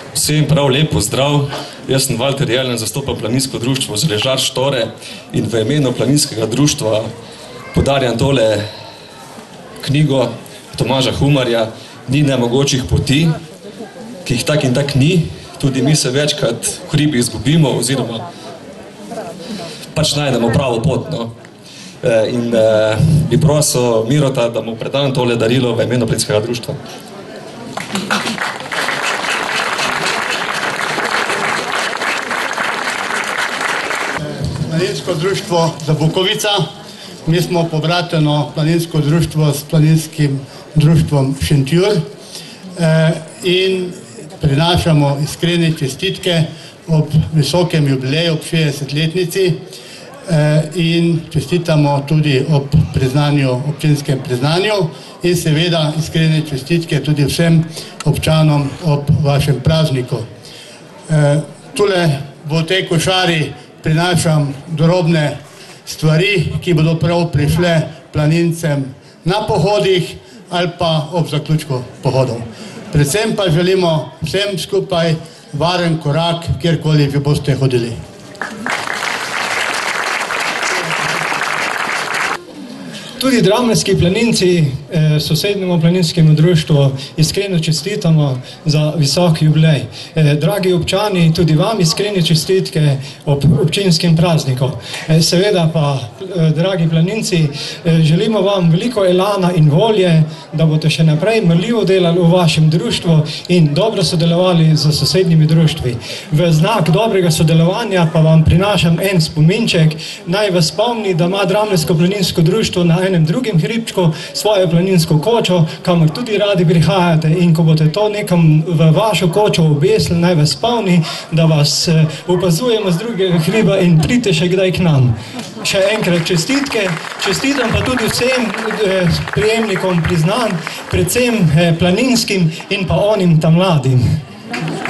Vsem prav lep pozdrav. Jaz sem Valter Jelen, zastopam Planinsko društvo Želežar Štore in v imenu Planinskega društva podarjam tole knjigo Tomaža Humarja Ni nemogočih poti, ki jih tak in tak ni. Tudi mi se večkrat v hribi izgubimo oziroma pač najdemo pravo pot. In bi prosil Mirota, da mu predam tole darilo v imenu Planinskega društva. Planinsko društvo Zabukovica. Mi smo pobrateno planinsko društvo s Planinskim društvom Šentjur in prinašamo iskrene čestitke ob visokem jubileju, ob 60-letnici in čestitamo tudi ob priznanju, občinskem priznanju in seveda iskrene čestitke tudi vsem občanom ob vašem prazniku. Tule v tej košari prinašam drobne stvari, ki bodo prav prišle planincem na pohodih ali pa ob zaključku pohodov. Predvsem pa želimo vsem skupaj varen korak, kjerkoli vi boste hodili. Tudi dramljski planinci sosednjemu planinskemu društvu iskreno čestitamo za visok jubilej. Dragi občani, tudi vam iskrene čestitke ob občinskem prazniku. Seveda pa, dragi planinci, želimo vam veliko elana in volje, da boste še naprej marljivo delali v vašem društvu in dobro sodelovali z sosednjimi društvi. V znak dobrega sodelovanja pa vam prinašam en spominček. Naj vas spomni, da ima Dramljsko planinsko društvo na enem drugem hribčku svojo planinsko kočo, kamor tudi radi prihajate, in ko boste to nekam v vašo kočo obesili, naj vas spomni, da vas opazujemo z drugega hriba in pridite še kdaj k nam. Še enkrat čestitke, čestitam pa tudi vsem prejemnikom priznanj, predvsem planinskim in pa onim tam mladim.